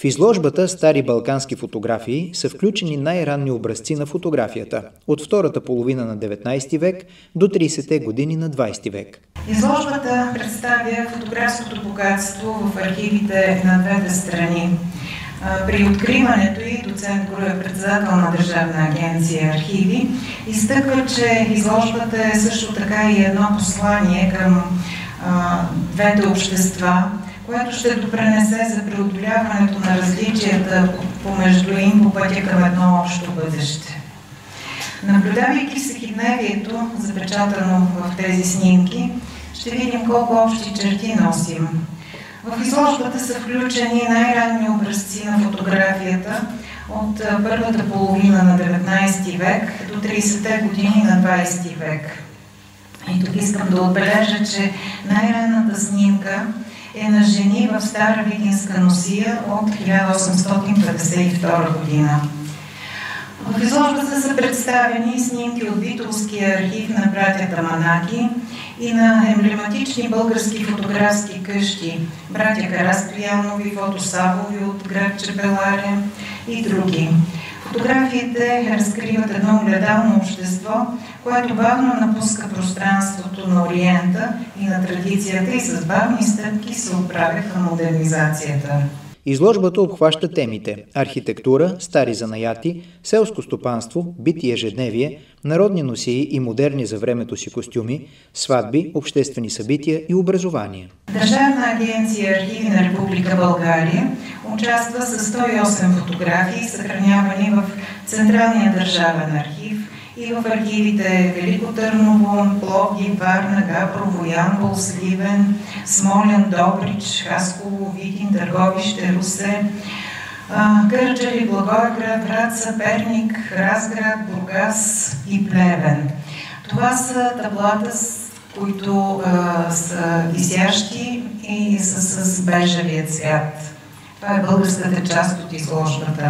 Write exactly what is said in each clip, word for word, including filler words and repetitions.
В изложбата «Стари балкански фотографии» са включени най-ранни образци на фотографията от втората половина на деветнайсети век до трийсетте години на двайсети век. Изложбата представя фотографското богатство в архивите на двете страни. При откриването й доцент Груев, председател на Държавна агенция архиви, изтъква, че изложбата е също така и едно послание към а, двете общества, което ще допренесе за преодоляването на различията помежду им по пътя към едно общо бъдеще. Наблюдавайки всекидневието, запечатано в тези снимки, ще видим колко общи черти носим. В изложбата са включени най-ранни образци на фотографията от първата половина на деветнайсети век до трийсетте години на двайсети век. И тук искам да отбележа, че най-ранната снимка е на жени в стара видинска носия от хиляда осемстотин петдесет и втора година. В изложбата са представени снимки от Битолския архив на братята Манаки и на емблематични български фотографски къщи, братя Карастоянови, Фотосавови от град Чепеларе и други. Фотографиите разкриват едно огледално общество, което бавно напуска пространството на Ориента и на традицията и с бавни стъпки се отправя към модернизацията. Изложбата обхваща темите архитектура, стари занаяти, селско стопанство, бит и ежедневие, народни носии и модерни за времето си костюми, сватби, обществени събития и образование. Държавна агенция архиви на Република България участва с сто и осем фотографии, съхранявани в Централния държавен архив и в архивите Велико Търново, Пловдив, Варна, Габрово, Ямбол, Сливен, Смолян, Добрич, Хасково, Видин, Търговище, Русе, Кърджали, Благоевград, Враца, Перник, Разград, Бургас и Плевен. Това са таблата, които а, са висящи и са с бежевия цвят. Това е българската част от изложбата.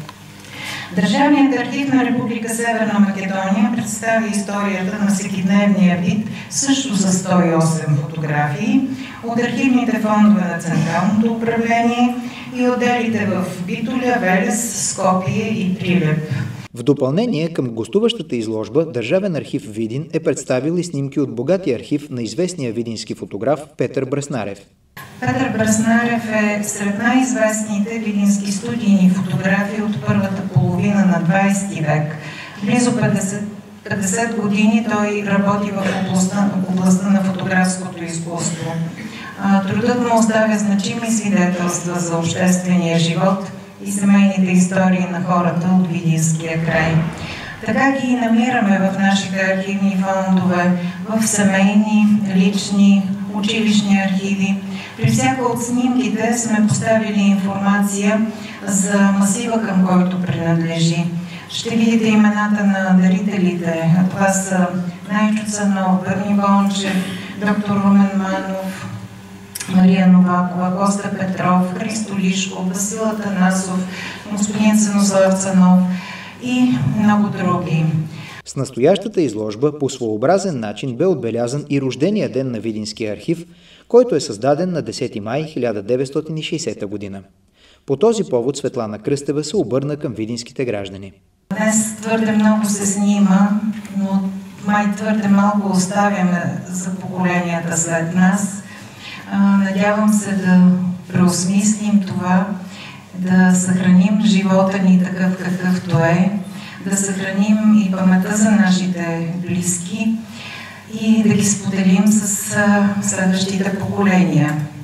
Държавният архив на Република Северна Македония представи историята на всекидневния вид също за сто и осем фотографии от архивните фондове на Централното управление и отделите в Битоля, Велес, Скопие и Прилеп. В допълнение към гостуващата изложба, Държавен архив Видин е представил и снимки от богатия архив на известния видински фотограф Петър Браснарев. Петър Браснарев е сред най-известните видински студийни фотографии от първата половина на двайсети век. Близо петдесет години той работи в областта, в областта на фотографското изкуство. Трудът му оставя значими свидетелства за обществения живот и семейните истории на хората от видинския край. Така ги намираме в нашите архивни фондове, в семейни, лични, училищни архиви. При всяка от снимките сме поставили информация за масива, към който принадлежи. Ще видите имената на дарителите. Това са Найчо Цанов, Бърни Бончев, доктор Румен Манов, Мария Новакова, Коста Петров, Христо Лишков, Васил Атанасов, господин Цанозар Цанов и много други. С настоящата изложба по своеобразен начин бе отбелязан и рождения ден на Видинския архив, който е създаден на десети май хиляда деветстотин и шейсета година. По този повод Светлана Кръстева се обърна към видинските граждани. Днес твърде много се снима, но май твърде малко оставяме за поколенията след нас. Надявам се да преосмислим това, да съхраним живота ни такъв какъвто е, да съхраним и паметта за нашите близки и да ги споделим с следващите поколения.